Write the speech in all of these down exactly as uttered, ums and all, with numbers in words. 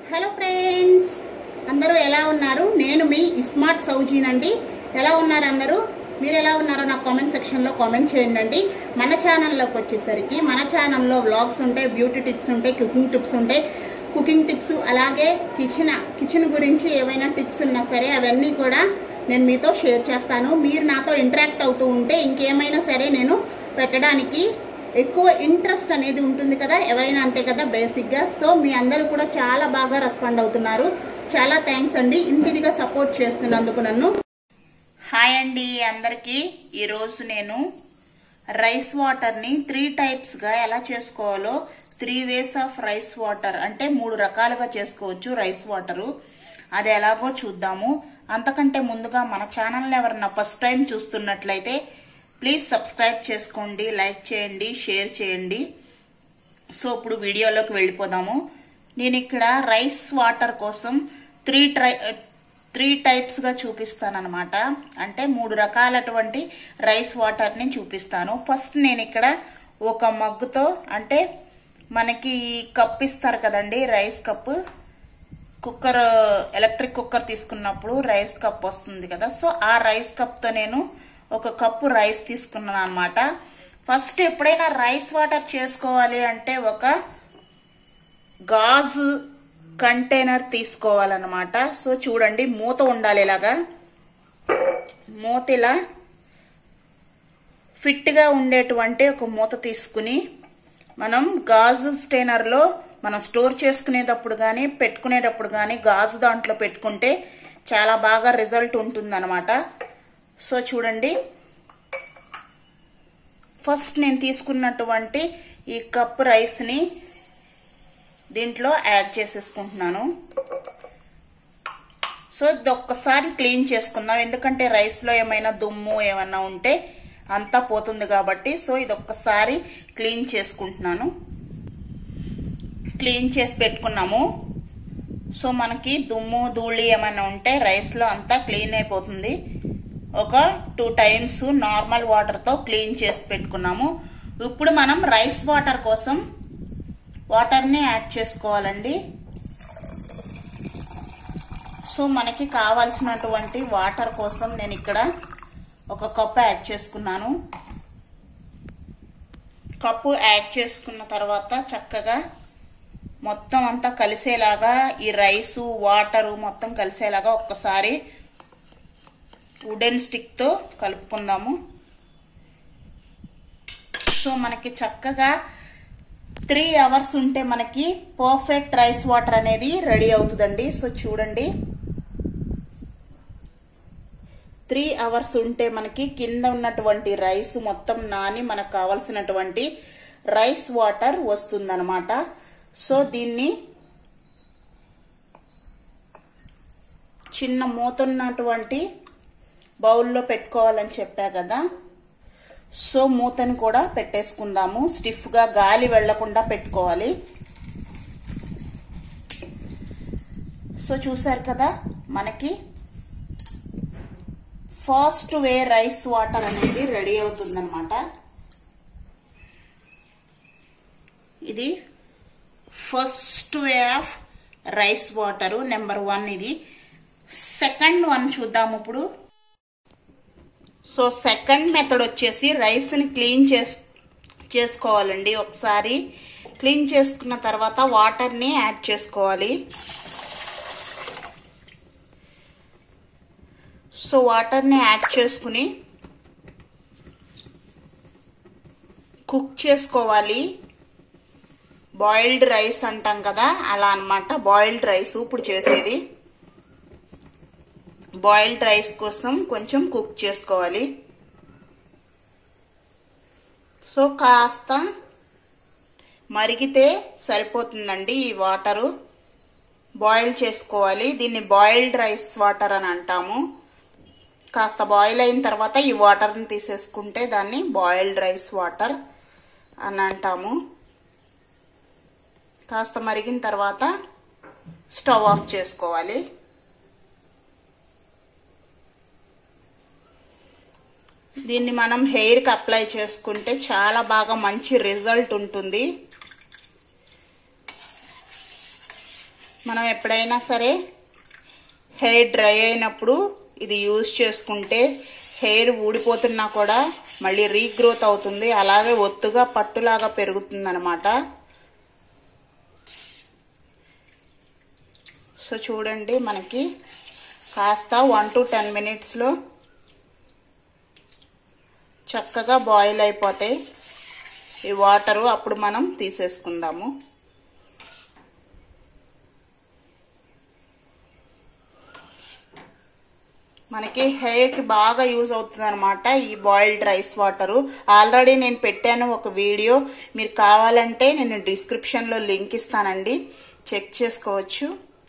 Hello friends, అందరూ ఎలా ఉన్నారు? నేను మీ స్మార్ట్ సౌజీనండి. ఎలా ఉన్నారు అందరూ? మీరు ఎలా ఉన్నారో నాకు కామెంట్ సెక్షన్లో కామెంట్ చేయండి. మన ఛానల్లోకి వచ్చేసరికి మన ఛానల్లో వ్లాగ్స్ ఉంటాయి, బ్యూటీ టిప్స్ ఉంటాయి, కుకింగ్ టిప్స్ ఉంటాయి. కుకింగ్ టిప్స్ అలాగే కిచెన్ కిచెన్ గురించి ఏవైనా టిప్స్ ఉన్నా సరే అవన్నీ కూడా నేను మీతో షేర్ చేస్తాను. మీరు నాతో ఇంటరాక్ట్ అవుతూ ఉంటే ఇంకేమైనా సరే నేను పెట్టడానికి ఎక్కువ ఇంట్రెస్ట్ అనేది ఉంటుంది కదా, ఎవరైనా అంతే కదా బేసిక్గా. సో మీ అందరూ కూడా చాలా బాగా రెస్పాండ్ అవుతున్నారు. చాలా థ్యాంక్స్ అండి ఇంత ఇదిగా సపోర్ట్ చేస్తున్నందుకు నన్ను. హాయ్ అండి అందరికీ. ఈరోజు నేను రైస్ వాటర్ని త్రీ టైప్స్గా ఎలా చేసుకోవాలో, three ways of rice water అంటే మూడు రకాలుగా చేసుకోవచ్చు రైస్ వాటరు. అది ఎలాగో చూద్దాము. అంతకంటే ముందుగా మన ఛానల్ని ఎవరన్నా ఫస్ట్ టైం చూస్తున్నట్లయితే ప్లీజ్ సబ్స్క్రైబ్ చేసుకోండి, లైక్ చేయండి, షేర్ చేయండి. సో ఇప్పుడు వీడియోలోకి వెళ్ళిపోదాము. నేను ఇక్కడ రైస్ వాటర్ కోసం త్రీ ట్రై త్రీ టైప్స్గా చూపిస్తానన్నమాట. అంటే మూడు రకాలటువంటి రైస్ వాటర్ని చూపిస్తాను. ఫస్ట్ నేను ఇక్కడ ఒక మగ్గుతో, అంటే మనకి కప్ ఇస్తారు కదండి, rice cup, cooker, electric cooker తీసుకున్నప్పుడు రైస్ కప్ వస్తుంది కదా. సో ఆ రైస్ కప్తో నేను ఒక కప్పు రైస్ తీసుకున్నాను అనమాట. ఫస్ట్ ఎప్పుడైనా రైస్ వాటర్ చేసుకోవాలి అంటే ఒక గాజు కంటైనర్ తీసుకోవాలన్నమాట. సో చూడండి, మూత ఉండాలి ఇలాగా. మూత ఇలా ఫిట్గా ఉండేటువంటి ఒక మూత తీసుకుని మనం గాజు స్టైనర్లో మనం స్టోర్ చేసుకునేటప్పుడు కానీ పెట్టుకునేటప్పుడు కానీ గాజు దాంట్లో పెట్టుకుంటే చాలా బాగా రిజల్ట్ ఉంటుందన్నమాట. సో చూడండి, ఫస్ట్ నేను తీసుకున్నటువంటి ఈ కప్ రైస్ని దీంట్లో యాడ్ చేసేసుకుంటున్నాను. సో ఇది ఒక్కసారి క్లీన్ చేసుకుందాం, ఎందుకంటే రైస్లో ఏమైనా దుమ్ము ఏమైనా ఉంటే అంతా పోతుంది కాబట్టి. సో ఇది ఒక్కసారి క్లీన్ చేసుకుంటున్నాను. క్లీన్ చేసి పెట్టుకున్నాము. సో మనకి దుమ్ము ధూళి ఏమైనా ఉంటే రైస్లో అంతా క్లీన్ అయిపోతుంది. ఒక టూ టైమ్స్ నార్మల్ వాటర్తో క్లీన్ చేసి పెట్టుకున్నాము. ఇప్పుడు మనం రైస్ వాటర్ కోసం వాటర్ని యాడ్ చేసుకోవాలండి. సో మనకి కావాల్సినటువంటి వాటర్ కోసం నేను ఇక్కడ ఒక కప్పు యాడ్ చేసుకున్నాను. కప్పు యాడ్ చేసుకున్న తర్వాత చక్కగా మొత్తం అంతా కలిసేలాగా ఈ రైసు వాటరు మొత్తం కలిసేలాగా ఒక్కసారి వుడెన్ స్టిక్తో కలుపుకుందాము. సో మనకి చక్కగా త్రీ అవర్స్ ఉంటే మనకి పర్ఫెక్ట్ రైస్ వాటర్ అనేది రెడీ అవుతుందండి. సో చూడండి, త్రీ అవర్స్ ఉంటే మనకి కింద ఉన్నటువంటి రైస్ మొత్తం నాని మనకు కావలసినటువంటి రైస్ వాటర్ వస్తుందన్నమాట. సో దీన్ని చిన్న మూతున్నటువంటి బౌల్లో పెట్టుకోవాలని చెప్పా కదా. సో మూతను కూడా పెట్టేసుకుందాము. స్టిఫ్గా గాలి వెళ్లకుండా పెట్టుకోవాలి. సో చూసారు కదా, మనకి ఫస్ట్ వే రైస్ వాటర్ అనేది రెడీ అవుతుందన్నమాట. ఇది first way of rice water number one. ఇది సెకండ్ వన్ చూద్దాము ఇప్పుడు. సో సెకండ్ మెథడ్ వచ్చేసి రైస్ని క్లీన్ చేస్ చేసుకోవాలండి. ఒకసారి క్లీన్ చేసుకున్న తర్వాత వాటర్ని యాడ్ చేసుకోవాలి. సో వాటర్ని యాడ్ చేసుకుని కుక్ చేసుకోవాలి. బాయిల్డ్ రైస్ అంటాం కదా, అలా అన్నమాట. బాయిల్డ్ రైస్ ఇప్పుడు చేసేది. బాయిల్డ్ రైస్ కోసం కొంచెం కుక్ చేసుకోవాలి. సో కాస్త మరిగితే సరిపోతుందండి ఈ వాటరు. బాయిల్ చేసుకోవాలి. దీన్ని బాయిల్డ్ రైస్ వాటర్ అని అంటాము. కాస్త బాయిల్ అయిన తర్వాత ఈ వాటర్ని తీసేసుకుంటే దాన్ని బాయిల్డ్ రైస్ వాటర్ అని అంటాము. కాస్త మరిగిన తర్వాత స్టవ్ ఆఫ్ చేసుకోవాలి. దీన్ని మనం హెయిర్కి అప్లై చేసుకుంటే చాలా బాగా మంచి రిజల్ట్ ఉంటుంది. మనం ఎప్పుడైనా సరే హెయిర్ డ్రై అయినప్పుడు ఇది యూజ్ చేసుకుంటే హెయిర్ ఊడిపోతున్నా కూడా మళ్ళీ రీగ్రోత్ అవుతుంది, అలాగే ఒత్తుగా పట్టులాగా పెరుగుతుంది అన్నమాట. సో చూడండి, మనకి కాస్త వన్ టు టెన్ మినిట్స్లో చక్కగా బాయిల్ అయిపోతాయి ఈ వాటరు. అప్పుడు మనం తీసేసుకుందాము. మనకి హెయిర్కి బాగా యూజ్ అవుతుంది అనమాట ఈ బాయిల్డ్ రైస్ వాటరు. ఆల్రెడీ నేను పెట్టాను ఒక వీడియో, మీరు కావాలంటే నేను డిస్క్రిప్షన్లో లింక్ ఇస్తానండి, చెక్ చేసుకోవచ్చు.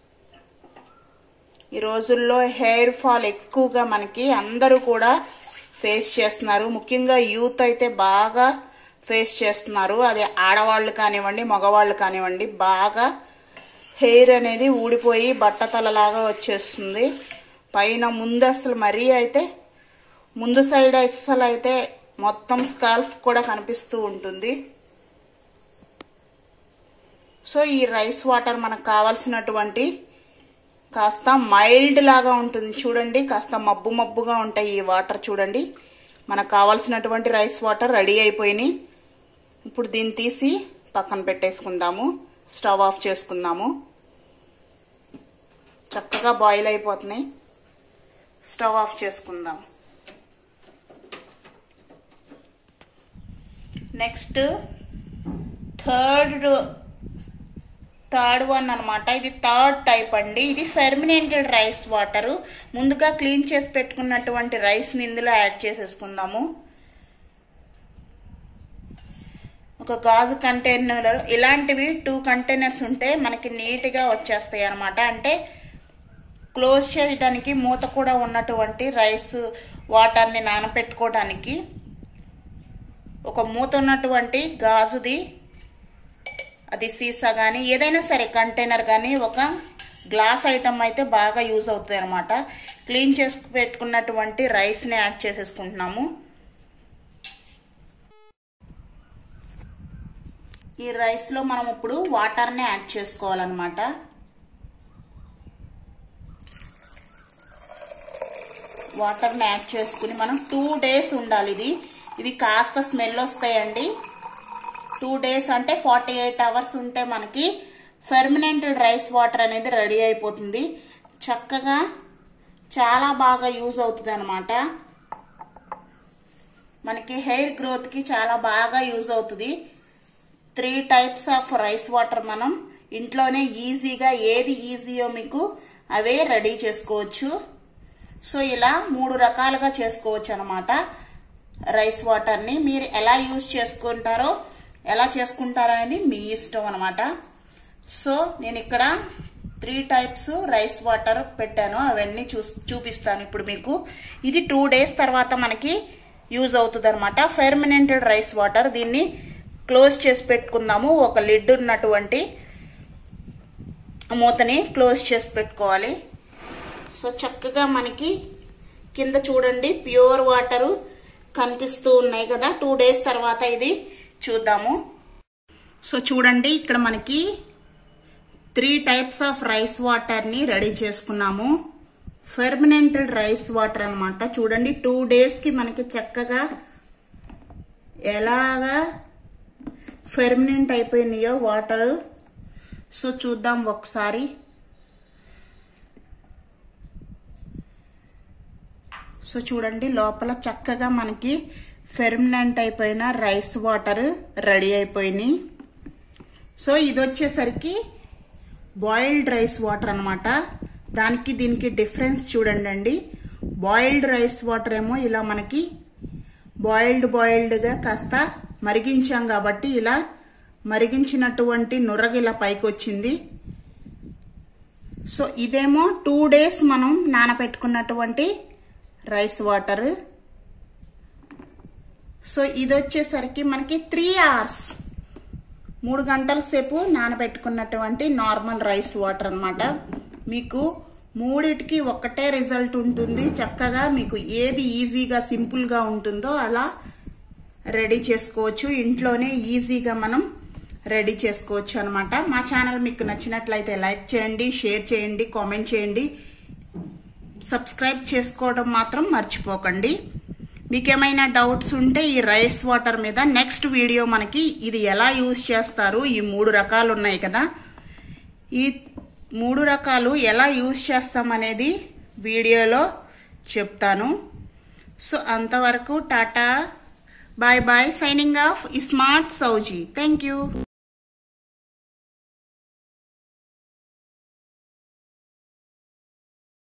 ఈ రోజుల్లో హెయిర్ ఫాల్ ఎక్కువగా మనకి అందరూ కూడా ఫేస్ చేస్తున్నారు. ముఖ్యంగా యూత్ అయితే బాగా ఫేస్ చేస్తున్నారు. అది ఆడవాళ్ళు కానివ్వండి, మగవాళ్ళు కానివ్వండి, బాగా హెయిర్ అనేది ఊడిపోయి బట్టతలలాగా వచ్చేస్తుంది. పైన ముందు అసలు మరీ అయితే ముందు సైడ్ అసలు అయితే మొత్తం స్కాల్ఫ్ కూడా కనిపిస్తూ ఉంటుంది. సో ఈ రైస్ వాటర్ మనకు కావాల్సినటువంటి కాస్త మైల్డ్ లాగా ఉంటుంది చూడండి, కాస్త మబ్బు మబ్బుగా ఉంటాయి ఈ వాటర్. చూడండి, మనకు కావాల్సినటువంటి రైస్ వాటర్ రెడీ అయిపోయినాయి. ఇప్పుడు దీన్ని తీసి పక్కన పెట్టేసుకుందాము, స్టవ్ ఆఫ్ చేసుకుందాము. చక్కగా బాయిల్ అయిపోతున్నాయి, స్టవ్ ఆఫ్ చేసుకుందాం. నెక్స్ట్ థర్డ్ థర్డ్ వన్ అనమాట. ఇది థర్డ్ టైప్ అండి. ఇది ఫెర్మినేటెడ్ రైస్ వాటర్. ముందుగా క్లీన్ చేసి పెట్టుకున్నటువంటి రైస్ ని ఇందులో యాడ్ చేసేసుకుందాము. ఒక గాజు కంటైనర్, ఇలాంటివి టూ కంటైనర్స్ ఉంటే మనకి నీట్ గా వచ్చేస్తాయి అనమాట. అంటే క్లోజ్ చేయడానికి మూత కూడా ఉన్నటువంటి రైస్ వాటర్ ని నానపెట్టుకోవడానికి ఒక మూత ఉన్నటువంటి గాజుది, అది సీసా కానీ ఏదైనా సరే కంటైనర్ కానీ ఒక గ్లాస్ ఐటమ్ అయితే బాగా యూజ్ అవుతుంది అనమాట. క్లీన్ చేసి పెట్టుకున్నటువంటి రైస్ ని యాడ్ చేసేసుకుంటున్నాము. ఈ రైస్ లో మనం ఇప్పుడు వాటర్ ని యాడ్ చేసుకోవాలన్నమాట. వాటర్ ని యాడ్ చేసుకుని మనం టూ డేస్ ఉండాలి. ఇది ఇవి కాస్త స్మెల్ వస్తాయండి. టూ డేస్ అంటే ఫార్టీ ఎయిట్ అవర్స్ ఉంటే మనకి ఫెర్మినేటెడ్ రైస్ వాటర్ అనేది రెడీ అయిపోతుంది. చక్కగా చాలా బాగా యూజ్ అవుతుంది అనమాట. మనకి హెయిర్ గ్రోత్ కి చాలా బాగా యూజ్ అవుతుంది. Three types of rice water మనం ఇంట్లోనే ఈజీగా, ఏది ఈజీయో మీకు అవే రెడీ చేసుకోవచ్చు. సో ఇలా మూడు రకాలుగా చేసుకోవచ్చు అనమాట రైస్ వాటర్ ని. మీరు ఎలా యూజ్ చేసుకుంటారో ఎలా చేసుకుంటారో అనేది మీ ఇష్టం అనమాట. సో నేను ఇక్కడ త్రీ టైప్స్ రైస్ వాటర్ పెట్టాను, అవన్నీ చూ చూపిస్తాను ఇప్పుడు మీకు. ఇది టూ డేస్ తర్వాత మనకి యూజ్ అవుతుంది అనమాట. Fermented rice water. దీన్ని క్లోజ్ చేసి పెట్టుకుందాము. ఒక లిడ్ ఉన్నటువంటి మూతని క్లోజ్ చేసి పెట్టుకోవాలి. సో చక్కగా మనకి కింద చూడండి ప్యూర్ వాటర్ కనిపిస్తూ ఉన్నాయి కదా. టూ డేస్ తర్వాత ఇది చూద్దాము. సో చూడండి, ఇక్కడ మనకి three types of rice water ని రెడీ చేసుకున్నాము. ఫెర్మినేటెడ్ రైస్ వాటర్ అనమాట. చూడండి, టూ డేస్ కి మనకి చక్కగా ఎలాగా ఫెర్మినెంట్ అయిపోయినాయో వాటర్. సో చూద్దాం ఒకసారి. సో చూడండి, లోపల చక్కగా మనకి ఫెర్మినెంట్ అయిపోయిన రైస్ వాటర్ రెడీ అయిపోయినాయి. సో ఇది వచ్చేసరికి బాయిల్డ్ రైస్ వాటర్ అనమాట. దానికి దీనికి డిఫరెన్స్ చూడండి అండి. బాయిల్డ్ రైస్ వాటర్ ఏమో ఇలా మనకి బాయిల్డ్ బాయిల్డ్ గా కాస్త మరిగించాం కాబట్టి ఇలా మరిగించినటువంటి నురగ ఇలా పైకి వచ్చింది. సో ఇదేమో టూ డేస్ మనం నానబెట్టుకున్నటువంటి రైస్ వాటర్. సో ఇది వచ్చేసరికి మనకి త్రీ అవర్స్ మూడు గంటల సేపు నానబెట్టుకున్నటువంటి నార్మల్ రైస్ వాటర్ అన్నమాట. మీకు మూడిటికి ఒక్కటే రిజల్ట్ ఉంటుంది. చక్కగా మీకు ఏది ఈజీగా సింపుల్ గా ఉంటుందో అలా రెడీ చేసుకోవచ్చు. ఇంట్లోనే ఈజీగా మనం రెడీ చేసుకోవచ్చు అనమాట. మా ఛానల్ మీకు నచ్చినట్లయితే లైక్ చేయండి, షేర్ చేయండి, కామెంట్ చేయండి, సబ్స్క్రైబ్ చేసుకోవడం మాత్రం మర్చిపోకండి. మీకేమైనా డౌట్స్ ఉంటే ఈ రైస్ వాటర్ మీద నెక్స్ట్ వీడియో మనకి ఇది ఎలా యూజ్ చేస్తారు, ఈ మూడు రకాలు ఉన్నాయి కదా, ఈ మూడు రకాలు ఎలా యూజ్ చేస్తామనేది వీడియోలో చెప్తాను. సో అంతవరకు tata, bye bye, signing off smart Sowji. Thank you.